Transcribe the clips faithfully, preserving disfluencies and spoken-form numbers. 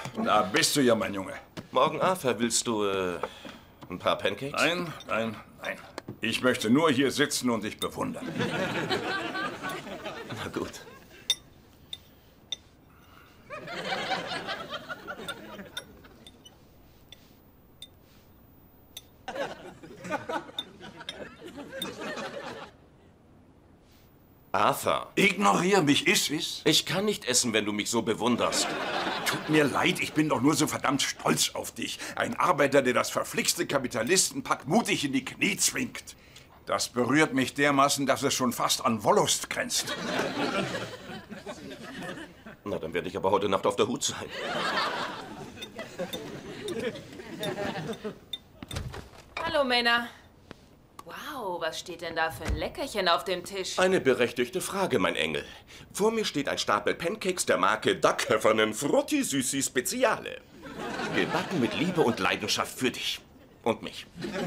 Da bist du ja, mein Junge. Morgen, Arthur, willst du äh, ein paar Pancakes? Nein, nein, nein. Ich möchte nur hier sitzen und dich bewundern. Na gut. Arthur. Ignoriere mich, ist es? Ich kann nicht essen, wenn du mich so bewunderst. Tut mir leid, ich bin doch nur so verdammt stolz auf dich. Ein Arbeiter, der das verflixte Kapitalistenpack mutig in die Knie zwingt. Das berührt mich dermaßen, dass es schon fast an Wollust grenzt. Na, dann werde ich aber heute Nacht auf der Hut sein. Hallo, Männer. Wow, was steht denn da für ein Leckerchen auf dem Tisch? Eine berechtigte Frage, mein Engel. Vor mir steht ein Stapel Pancakes der Marke Duck Heffernan Frutti Süßi Speziale. Gebacken mit Liebe und Leidenschaft für dich. Und mich.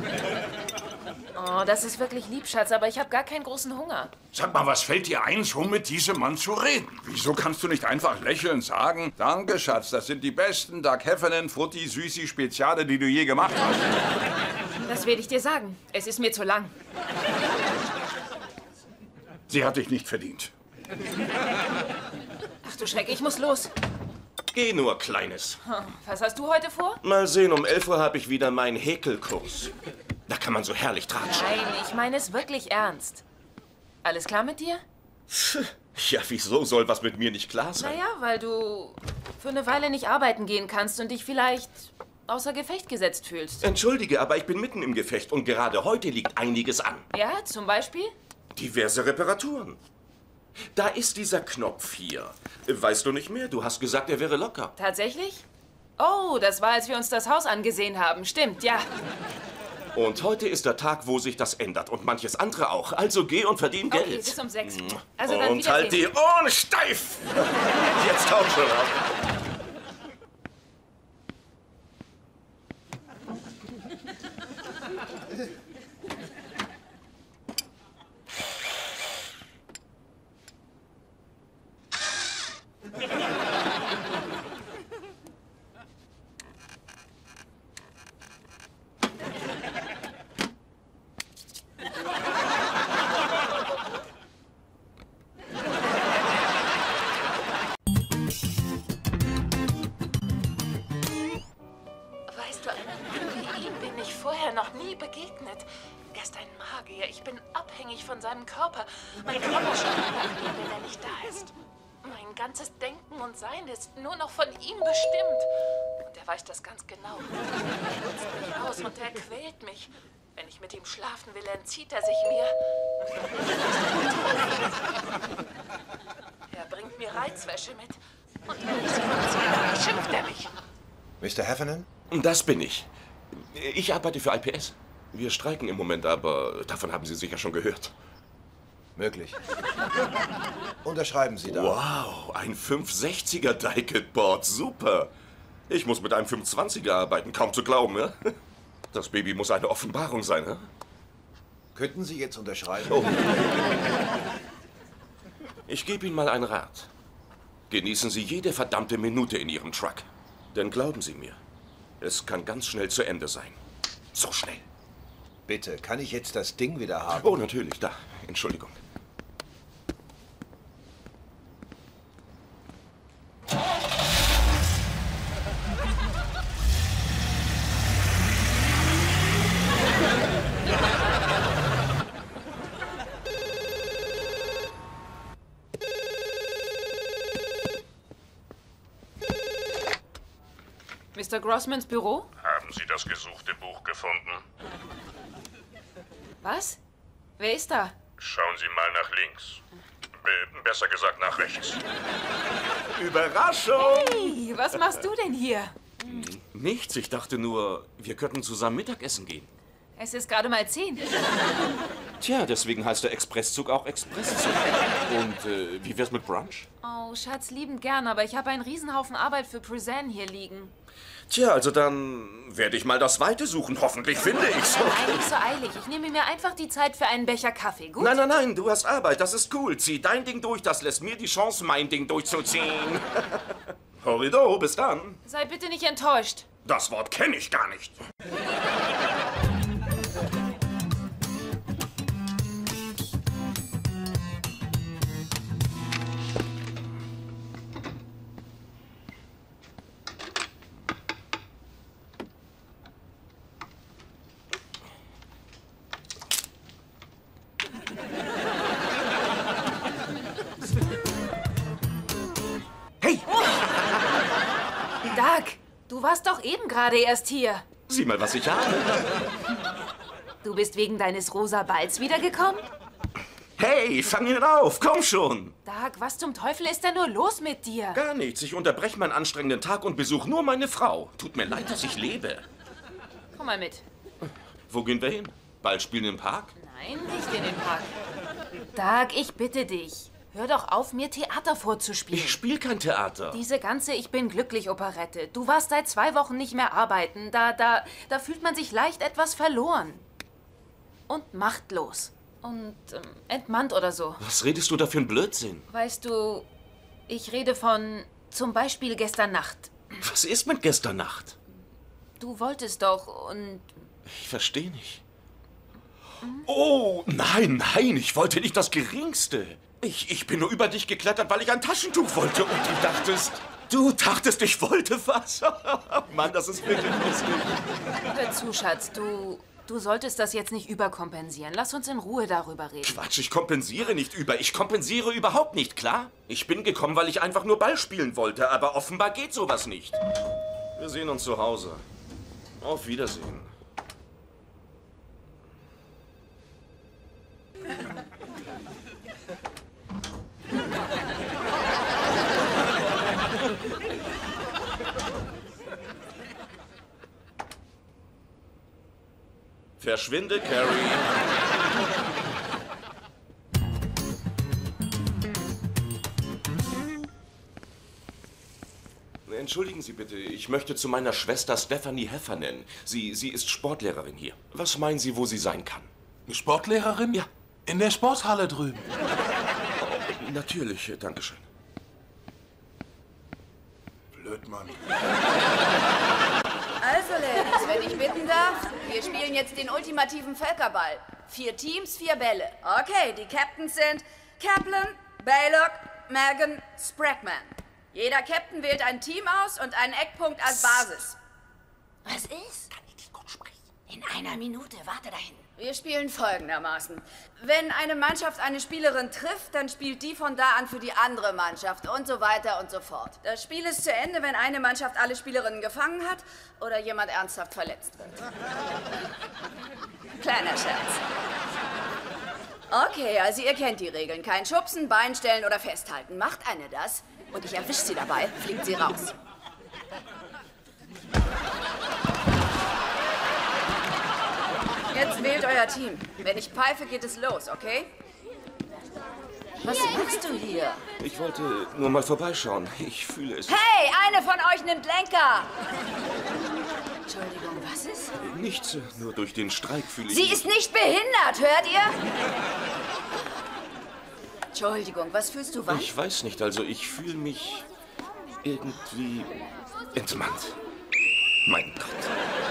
Oh, das ist wirklich lieb, Schatz, aber ich habe gar keinen großen Hunger. Sag mal, was fällt dir ein, so mit diesem Mann zu reden? Wieso kannst du nicht einfach lächelnd sagen, danke, Schatz, das sind die besten Duck Heffernan Frutti Süßi Speziale, die du je gemacht hast? Das werde ich dir sagen. Es ist mir zu lang. Sie hat dich nicht verdient. Ach du Schreck, ich muss los. Geh nur, Kleines. Was hast du heute vor? Mal sehen, um elf Uhr habe ich wieder meinen Häkelkurs. Da kann man so herrlich tratschen. Nein, ich meine es wirklich ernst. Alles klar mit dir? Ja, wieso soll was mit mir nicht klar sein? Naja, weil du für eine Weile nicht arbeiten gehen kannst und dich vielleicht außer Gefecht gesetzt fühlst. Entschuldige, aber ich bin mitten im Gefecht und gerade heute liegt einiges an. Ja, zum Beispiel? Diverse Reparaturen. Da ist dieser Knopf hier. Weißt du nicht mehr? Du hast gesagt, er wäre locker. Tatsächlich? Oh, das war, als wir uns das Haus angesehen haben. Stimmt, ja. Und heute ist der Tag, wo sich das ändert. Und manches andere auch. Also geh und verdien Geld. Okay, bis um sechs. Also dann und halt die Ohren steif! Jetzt tauch schon ab. Weißt du, einem ihm bin ich vorher noch nie begegnet. Er ist ein Magier. Ich bin abhängig von seinem Körper. Mein Körper schaut nach ihm, wenn er nicht da ist. Mein ganzes Denken und Sein ist nur noch von ihm bestimmt. Und er weiß das ganz genau. Er nutzt mich aus und er quält mich. Wenn ich mit ihm schlafen will, entzieht er sich mir. Er bringt mir Reizwäsche mit. Und wenn ich sie anziehe, schimpft er mich. Mister Heffernan? Das bin ich. Ich arbeite für I P S. Wir streiken im Moment, aber davon haben Sie sicher schon gehört. Möglich. Unterschreiben Sie da. Wow, ein fünfhundertsechziger Die-Cut-Board. Super. Ich muss mit einem fünfundzwanziger arbeiten. Kaum zu glauben, ja? Das Baby muss eine Offenbarung sein, ja? Könnten Sie jetzt unterschreiben? Oh. Ich gebe Ihnen mal einen Rat. Genießen Sie jede verdammte Minute in Ihrem Truck. Denn glauben Sie mir, es kann ganz schnell zu Ende sein. So schnell. Bitte, kann ich jetzt das Ding wieder haben? Oh, natürlich, da. Entschuldigung. Mister Grossmans Büro? Haben Sie das gesuchte Buch gefunden? Was? Wer ist da? Schauen Sie mal nach links. Be besser gesagt nach rechts. Überraschung! Hey, was machst du denn hier? Nichts, ich dachte nur, wir könnten zusammen Mittagessen gehen. Es ist gerade mal zehn. Tja, deswegen heißt der Expresszug auch Expresszug. Und äh, wie wär's mit Brunch? Oh, Schatz, liebend gern, aber ich habe einen Riesenhaufen Arbeit für Prezan hier liegen. Tja, also dann werde ich mal das Weite suchen. Hoffentlich finde ich's. Nein, nicht so eilig. Ich nehme mir einfach die Zeit für einen Becher Kaffee, gut? Nein, nein, nein, du hast Arbeit, das ist cool. Zieh dein Ding durch, das lässt mir die Chance, mein Ding durchzuziehen. Horrido, bis dann. Sei bitte nicht enttäuscht. Das Wort kenne ich gar nicht. Hey! Doug, du warst doch eben gerade erst hier. Sieh mal, was ich habe. Du bist wegen deines rosa Balls wiedergekommen? Hey, fang ihn auf, komm schon. Doug, was zum Teufel ist denn nur los mit dir? Gar nichts, ich unterbreche meinen anstrengenden Tag und besuche nur meine Frau. Tut mir leid, dass ich lebe. Komm mal mit. Wo gehen wir hin? Ball spielen im Park? Nein, nicht in den Park. Doug, ich bitte dich. Hör doch auf, mir Theater vorzuspielen. Ich spiele kein Theater. Diese ganze Ich bin glücklich Operette. Du warst seit zwei Wochen nicht mehr arbeiten. Da, da, da fühlt man sich leicht etwas verloren. Und machtlos. Und ähm, entmannt oder so. Was redest du da für ein Blödsinn? Weißt du, ich rede von zum Beispiel gestern Nacht. Was ist mit gestern Nacht? Du wolltest doch und... Ich verstehe nicht. Oh, nein, nein, ich wollte nicht das Geringste. Ich, ich bin nur über dich geklettert, weil ich ein Taschentuch wollte. Und du dachtest, du dachtest, ich wollte was. Mann, das ist wirklich lustig. Hör zu, Schatz, du, du solltest das jetzt nicht überkompensieren. Lass uns in Ruhe darüber reden. Quatsch, ich kompensiere nicht über. Ich kompensiere überhaupt nicht, klar? Ich bin gekommen, weil ich einfach nur Ball spielen wollte. Aber offenbar geht sowas nicht. Wir sehen uns zu Hause. Auf Wiedersehen. Verschwinde, Carrie. Entschuldigen Sie bitte, ich möchte zu meiner Schwester Stephanie Heffernan. Sie, sie ist Sportlehrerin hier. Was meinen Sie, wo sie sein kann? Eine Sportlehrerin? Ja. In der Sporthalle drüben. Oh, natürlich, danke schön. Blöd, Mann. Also, Ladies, wenn ich bitten darf, wir spielen jetzt den ultimativen Völkerball. Vier Teams, vier Bälle. Okay, die Captains sind Kaplan, Baylock, Megan, Sprackman. Jeder Captain wählt ein Team aus und einen Eckpunkt als Basis. Was ist? Kann ich dich kurz sprechen? In einer Minute, warte da hinten. Wir spielen folgendermaßen. Wenn eine Mannschaft eine Spielerin trifft, dann spielt die von da an für die andere Mannschaft und so weiter und so fort. Das Spiel ist zu Ende, wenn eine Mannschaft alle Spielerinnen gefangen hat oder jemand ernsthaft verletzt wird. Kleiner Scherz. Okay, also ihr kennt die Regeln. Kein Schubsen, Beinstellen oder Festhalten. Macht eine das und ich erwische sie dabei, fliegt sie raus. Jetzt wählt euer Team. Wenn ich pfeife, geht es los, okay? Was machst du hier? Ich wollte nur mal vorbeischauen. Ich fühle es. Hey, eine von euch nimmt Lenker! Entschuldigung, was ist? Nichts, nur durch den Streik fühle ich Sie mich- ist nicht behindert, hört ihr? Entschuldigung, was fühlst du wann? Ich weiß nicht, also ich fühle mich irgendwie entmannt. Mein Gott.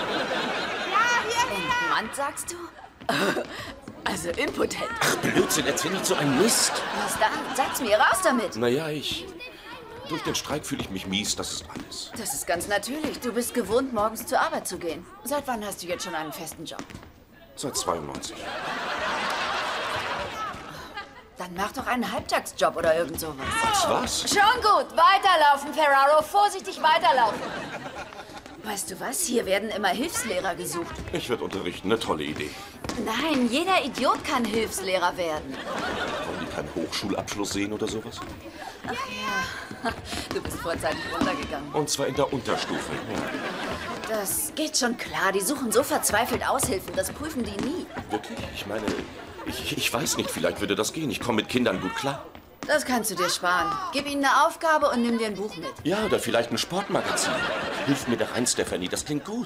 Entmannt, sagst du? Also impotent. Ach, Blödsinn, erzähl nicht so ein Mist. Was dann? Sag's mir, raus damit. Naja, ich... Durch den Streik fühle ich mich mies, das ist alles. Das ist ganz natürlich. Du bist gewohnt, morgens zur Arbeit zu gehen. Seit wann hast du jetzt schon einen festen Job? Seit zweiundneunzig. Dann mach doch einen Halbtagsjob oder irgend sowas. Was, was? Schon gut. Weiterlaufen, Ferraro. Vorsichtig weiterlaufen. Weißt du was? Hier werden immer Hilfslehrer gesucht. Ich werde unterrichten, eine tolle Idee. Nein, jeder Idiot kann Hilfslehrer werden. Wollen die keinen Hochschulabschluss sehen oder sowas? Ach ja, du bist vorzeitig runtergegangen. Und zwar in der Unterstufe. Ja. Das geht schon klar. Die suchen so verzweifelt Aushilfen. Das prüfen die nie. Wirklich? Ich meine, ich, ich weiß nicht, vielleicht würde das gehen. Ich komme mit Kindern gut klar. Das kannst du dir sparen. Gib ihnen eine Aufgabe und nimm dir ein Buch mit. Ja, oder vielleicht ein Sportmagazin. Hilf mir da rein, Stephanie, das klingt gut.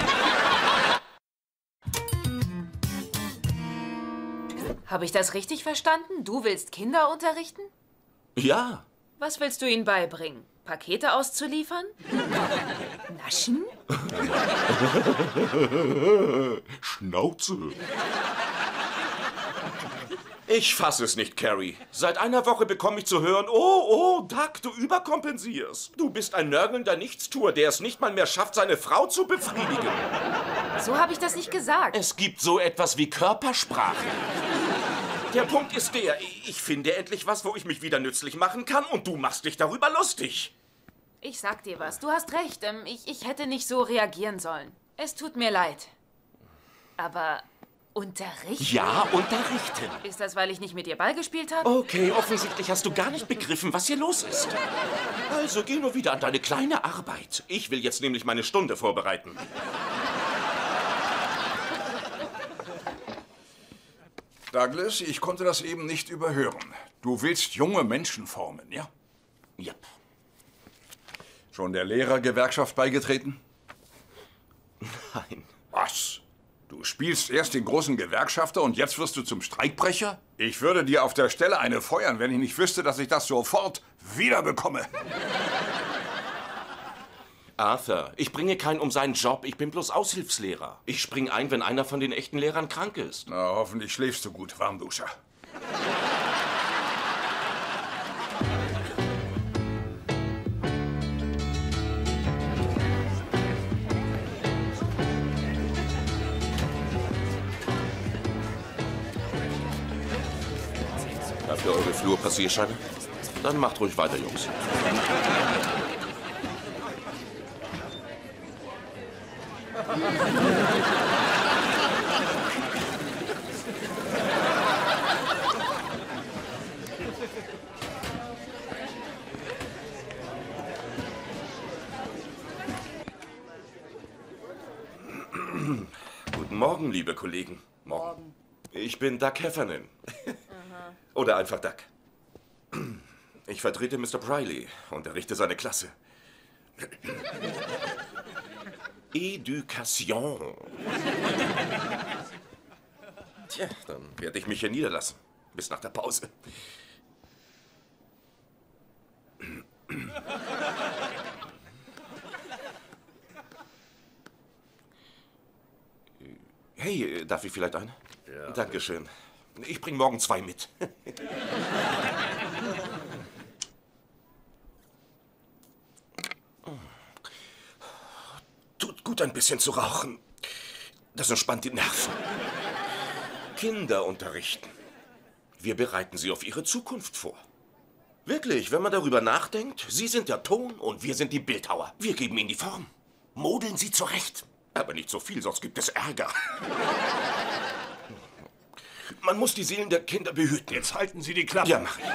Habe ich das richtig verstanden? Du willst Kinder unterrichten? Ja, Was willst du ihnen beibringen? Pakete auszuliefern? Naschen? Schnauze. Ich fasse es nicht, Carrie. Seit einer Woche bekomme ich zu hören, oh, oh, Duck, du überkompensierst. Du bist ein nörgelnder Nichtstuer, der es nicht mal mehr schafft, seine Frau zu befriedigen. So habe ich das nicht gesagt. Es gibt so etwas wie Körpersprache. Der Punkt ist der, ich finde endlich was, wo ich mich wieder nützlich machen kann und du machst dich darüber lustig. Ich sag dir was, du hast recht. Ähm, ich, ich hätte nicht so reagieren sollen. Es tut mir leid. Aber unterrichten? Ja, unterrichten. Ist das, weil ich nicht mit dir Ball gespielt habe? Okay, offensichtlich hast du gar nicht begriffen, was hier los ist. Also geh nur wieder an deine kleine Arbeit. Ich will jetzt nämlich meine Stunde vorbereiten. Douglas, ich konnte das eben nicht überhören. Du willst junge Menschen formen, ja? Ja. Schon der Lehrergewerkschaft beigetreten? Nein. Was? Du spielst erst den großen Gewerkschafter und jetzt wirst du zum Streikbrecher? Ich würde dir auf der Stelle eine feuern, wenn ich nicht wüsste, dass ich das sofort wiederbekomme. Arthur, ich bringe keinen um seinen Job, ich bin bloß Aushilfslehrer. Ich spring ein, wenn einer von den echten Lehrern krank ist. Na, hoffentlich schläfst du gut, Warmduscher. Habt ihr eure Flurpassierscheine? Dann macht ruhig weiter, Jungs. Guten Morgen, liebe Kollegen. Morgen. Ich bin Duck Heffernan. Oder einfach Duck. Ich vertrete Mister Briley, unterrichte seine Klasse. Education. Tja, dann werde ich mich hier niederlassen. Bis nach der Pause. Hey, darf ich vielleicht eine? Ja. Dankeschön. Ich bringe morgen zwei mit. Tut gut, ein bisschen zu rauchen. Das entspannt die Nerven. Kinder unterrichten. Wir bereiten sie auf ihre Zukunft vor. Wirklich, wenn man darüber nachdenkt, sie sind der Ton und wir sind die Bildhauer. Wir geben ihnen die Form. Modeln sie zurecht. Aber nicht so viel, sonst gibt es Ärger. Man muss die Seelen der Kinder behüten. Jetzt halten Sie die Klappe. Ja, mach ich.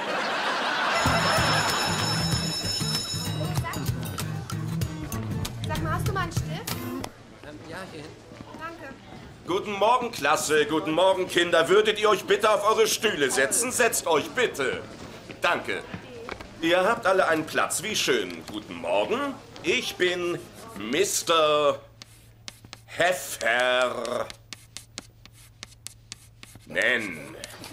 Sag mal, hast du mal einen Stift? Ähm, ja, hier hinten. Danke. Guten Morgen, Klasse. Guten Morgen, Kinder. Würdet ihr euch bitte auf eure Stühle setzen? Setzt euch bitte. Danke. Ihr habt alle einen Platz. Wie schön. Guten Morgen. Ich bin Mister Heffer. Nen.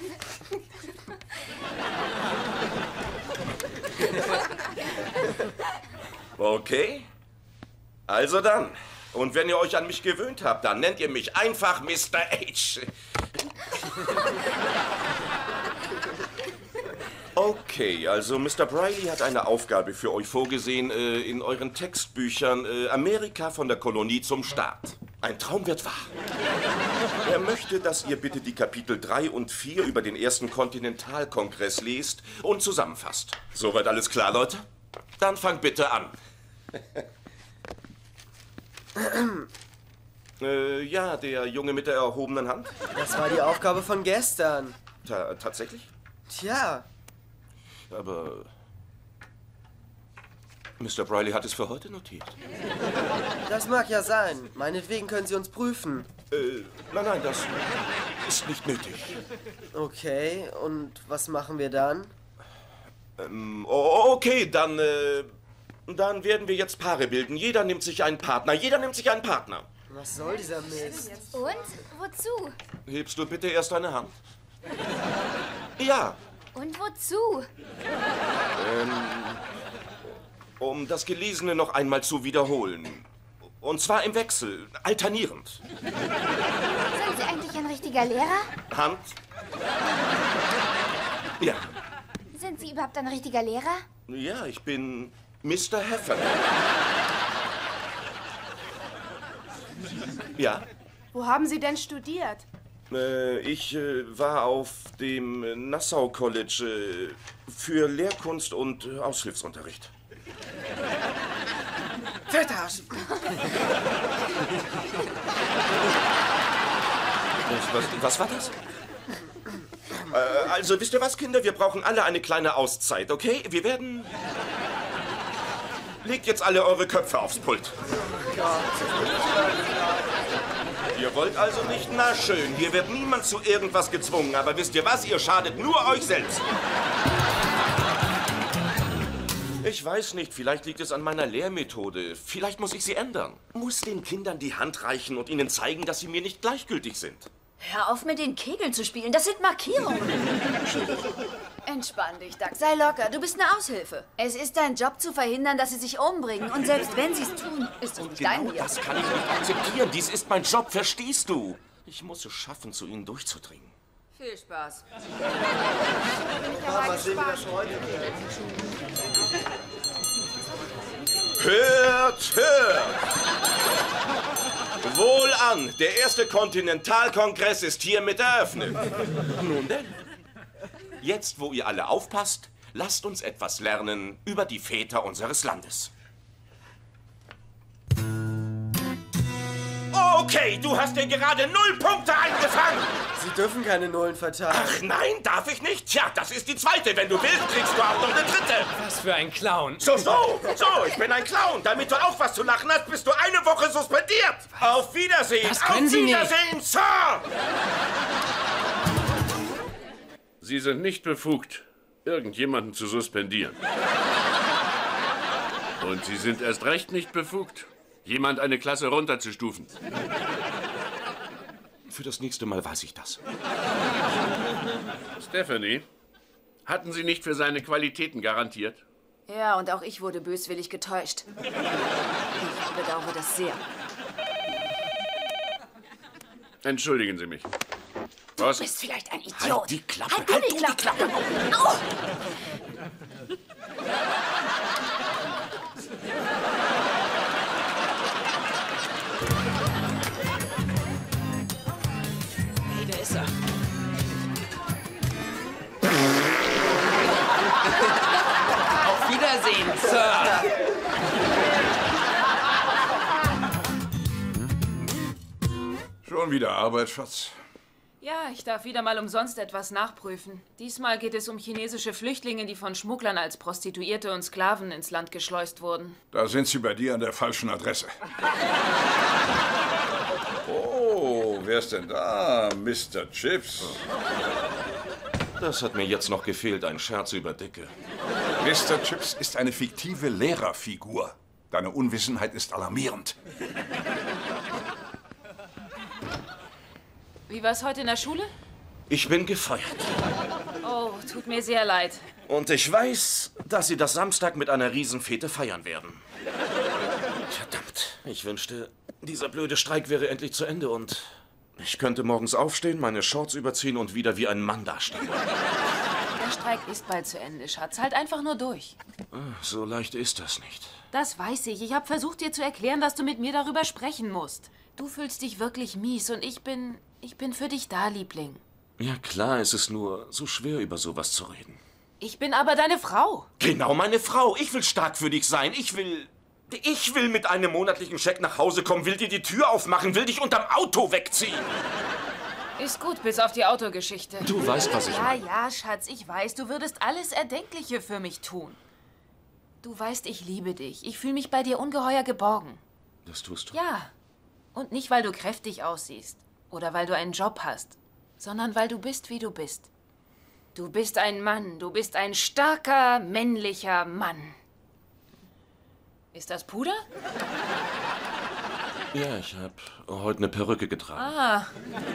Okay. Also dann. Und wenn ihr euch an mich gewöhnt habt, dann nennt ihr mich einfach Mister H. Okay, also Mister Briley hat eine Aufgabe für euch vorgesehen äh, in euren Textbüchern. Äh, Amerika von der Kolonie zum Staat. Ein Traum wird wahr. Er möchte, dass ihr bitte die Kapitel drei und vier über den ersten Kontinentalkongress lest und zusammenfasst. Soweit alles klar, Leute? Dann fangt bitte an. äh, ja, der Junge mit der erhobenen Hand? Das war die Aufgabe von gestern. Ta- tatsächlich? Tja. Aber Mister Briley hat es für heute notiert. Das mag ja sein. Meinetwegen können Sie uns prüfen. Äh, nein, nein, das ist nicht nötig. Okay, und was machen wir dann? Ähm, okay, dann, äh, dann werden wir jetzt Paare bilden. Jeder nimmt sich einen Partner. Jeder nimmt sich einen Partner. Was soll dieser Mist? Und? Wozu? Hebst du bitte erst deine Hand? Ja. Und wozu? Ähm, um das Gelesene noch einmal zu wiederholen. Und zwar im Wechsel, alternierend. Sind Sie eigentlich ein richtiger Lehrer? Hand. Ja. Sind Sie überhaupt ein richtiger Lehrer? Ja, ich bin Mister Heffernan. Ja? Wo haben Sie denn studiert? Äh, ich äh, war auf dem äh, Nassau College äh, für Lehrkunst und äh, Aushilfsunterricht. Fetthaus! Was, was, was war das? Äh, also, wisst ihr was, Kinder? Wir brauchen alle eine kleine Auszeit, okay? Wir werden... Legt jetzt alle eure Köpfe aufs Pult. Ihr wollt also nicht? Na schön, hier wird niemand zu irgendwas gezwungen. Aber wisst ihr was? Ihr schadet nur euch selbst. Ich weiß nicht, vielleicht liegt es an meiner Lehrmethode. Vielleicht muss ich sie ändern. Muss den Kindern die Hand reichen und ihnen zeigen, dass sie mir nicht gleichgültig sind. Hör auf, mit den Kegeln zu spielen. Das sind Markierungen. Entspann dich, Doug. Sei locker. Du bist eine Aushilfe. Es ist dein Job, zu verhindern, dass sie sich umbringen. Und selbst wenn sie es tun, ist es nicht Genau dein Bier. das kann ich nicht akzeptieren. Dies ist mein Job, verstehst du? Ich muss es schaffen, zu ihnen durchzudringen. Viel Spaß. Ja, mal sehen, wie das heute wird. Hört, hört! Wohlan, der erste Kontinentalkongress ist hiermit eröffnet. Nun denn, jetzt, wo ihr alle aufpasst, lasst uns etwas lernen über die Väter unseres Landes. Okay, du hast dir gerade null Punkte eingefangen. Sie dürfen keine Nullen verteilen. Ach nein, darf ich nicht? Tja, das ist die zweite. Wenn du willst, kriegst du auch noch eine dritte. Was für ein Clown. So, so, so, ich bin ein Clown. Damit du auch was zu lachen hast, bist du eine Woche suspendiert. Was? Auf Wiedersehen. Das können Auf Sie Wiedersehen, nicht. Sir. Sie sind nicht befugt, irgendjemanden zu suspendieren. Und Sie sind erst recht nicht befugt, jemand eine Klasse runterzustufen. Für das nächste Mal weiß ich das. Stephanie, hatten Sie nicht für seine Qualitäten garantiert? Ja, und auch ich wurde böswillig getäuscht. Ich bedauere das sehr. Entschuldigen Sie mich. Was? Du bist vielleicht ein Idiot. Halt die Klappe, Halt du halt die du Klappe. die Klappe. Au! Hey, da ist er. Auf Wiedersehen, Sir. Schon wieder Arbeit, Schatz. Ja, ich darf wieder mal umsonst etwas nachprüfen. Diesmal geht es um chinesische Flüchtlinge, die von Schmugglern als Prostituierte und Sklaven ins Land geschleust wurden. Da sind Sie bei dir an der falschen Adresse. Oh, wer ist denn da? Mister Chips. Das hat mir jetzt noch gefehlt, ein Scherz über Dicke. Mister Chips ist eine fiktive Lehrerfigur. Deine Unwissenheit ist alarmierend. Wie war's heute in der Schule? Ich bin gefeuert. Oh, tut mir sehr leid. Und ich weiß, dass Sie das Samstag mit einer Riesenfete feiern werden. Verdammt, ich wünschte, dieser blöde Streik wäre endlich zu Ende und ich könnte morgens aufstehen, meine Shorts überziehen und wieder wie ein Mann dastehen. Der Streik ist bald zu Ende, Schatz. Halt einfach nur durch. So leicht ist das nicht. Das weiß ich. Ich habe versucht, dir zu erklären, dass du mit mir darüber sprechen musst. Du fühlst dich wirklich mies und ich bin... Ich bin für dich da, Liebling. Ja klar, es ist nur so schwer, über sowas zu reden. Ich bin aber deine Frau. Genau meine Frau. Ich will stark für dich sein. Ich will... Ich will mit einem monatlichen Scheck nach Hause kommen, will dir die Tür aufmachen, will dich unterm Auto wegziehen. Ist gut, bis auf die Autogeschichte. Du weißt, was ich Ja, meine. ja, Schatz, ich weiß, du würdest alles Erdenkliche für mich tun. Du weißt, ich liebe dich. Ich fühle mich bei dir ungeheuer geborgen. Das tust du. Ja. Und nicht, weil du kräftig aussiehst oder weil du einen Job hast, sondern weil du bist, wie du bist. Du bist ein Mann. Du bist ein starker, männlicher Mann. Ist das Puder? Ja, ich habe heute eine Perücke getragen. Ah.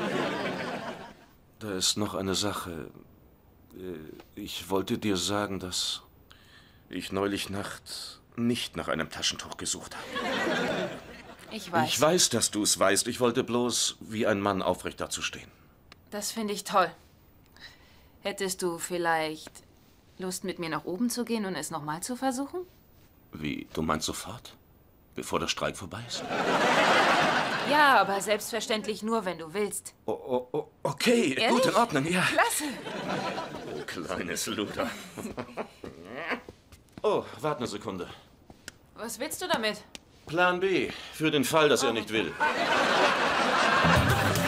Da ist noch eine Sache. Ich wollte dir sagen, dass ich neulich Nacht nicht nach einem Taschentuch gesucht habe. Ich weiß. Ich weiß, dass du es weißt. Ich wollte bloß wie ein Mann aufrecht dazustehen. Das finde ich toll. Hättest du vielleicht Lust, mit mir nach oben zu gehen und es nochmal zu versuchen? Wie, du meinst sofort? Bevor der Streik vorbei ist? Ja, aber selbstverständlich nur, wenn du willst. Oh, oh, oh, okay, Ehrlich? gut, in Ordnung, ja. Klasse. Oh, kleines Luder. Oh, warte eine Sekunde. Was willst du damit? Plan B, für den Fall, dass er nicht will.